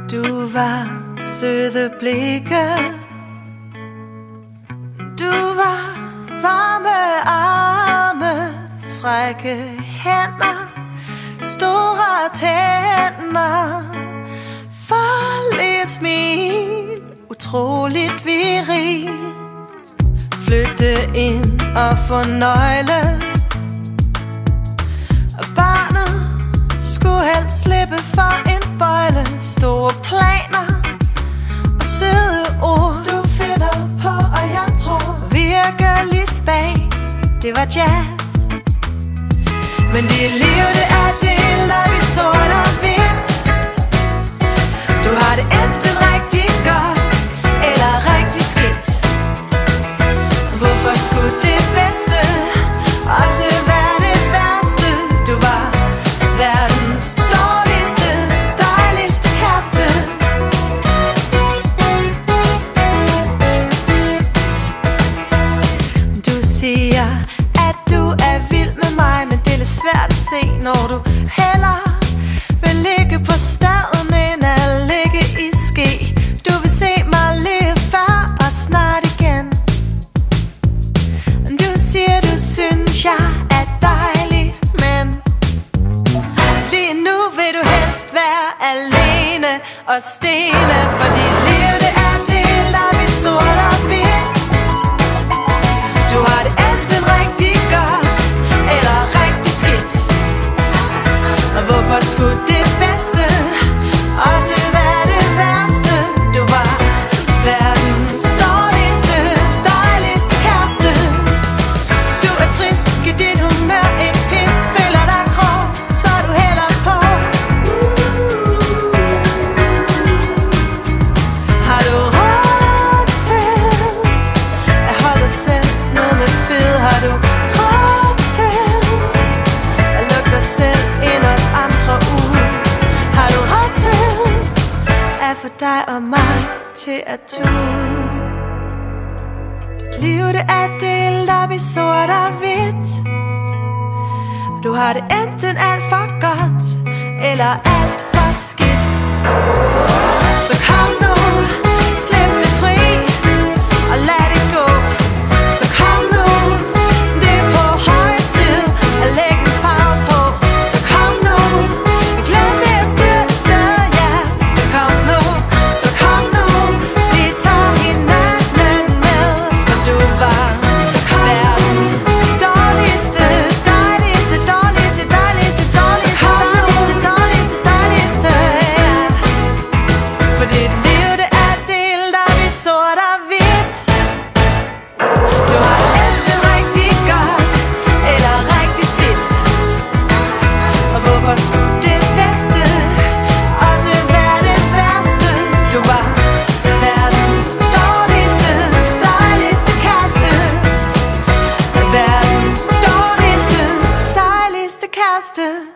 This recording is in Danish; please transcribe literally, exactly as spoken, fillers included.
Du var søde blikke, du var varme arme, frække hænder, store tænder, farlige smil, utroligt viril. Flytte ind og få nøgle, og barnet skulle helst slippe for en bøjle. Store planer og søde ord, du finder på, og jeg tror virkelig space, det var jazz. Men dit liv, det er delt op i sort og hvidt. Du har det enten rigtig godt eller rigtig skidt. Hvorfor skulle det bedste også være det værste? Du var verdens dårligste, dejligste kæreste. Du siger, at du er vild med mig, men det er lidt svært at se, når du heller vil ligge på staden end at ligge i ske. Du vil se mig leve før og snart igen. Du siger, du synes, jeg er dejlig, men lige nu vil du helst være alene og stene. For dit liv, det er delt op i sort og hvidt. Du har det enten rigtig godt eller rigtig skidt. Og hvorfor skulle det bedste også være det værste? Du var verdens dårligste, dejligste kæreste. Du er trist, giv dit humør et pift, føler dig grov, så du hælder på. Har du råd til at holde dig selv ned med fed? Har du råd til at lukke dig selv ind hos andre ud? Har du råd til at få dig og mig til at tude? Dit liv, det er delt op i sort og hvidt. Du har det enten alt for godt eller alt for skidt. Så kom nu, slip det fri og lad det gå. Så kom nu, det er på høje tid at lægge en farve på. Så kom nu, glem det at styre det sted, ja. Så kom nu, så kom nu, vi tager hinanden med. For du var verdens dårligste, dejligste, dårligste, dejligste, dårligste, dårligste, dårligste, dejligste, ja. For dit liv, det er delt op i sort og hvidt. Du har det enten rigtig godt eller rigtig skidt. Og hvorfor skulle det bedste også være det værste? Du var verdens dårligste, dejligste kæreste. Verdens dårligste, dejligste kæreste.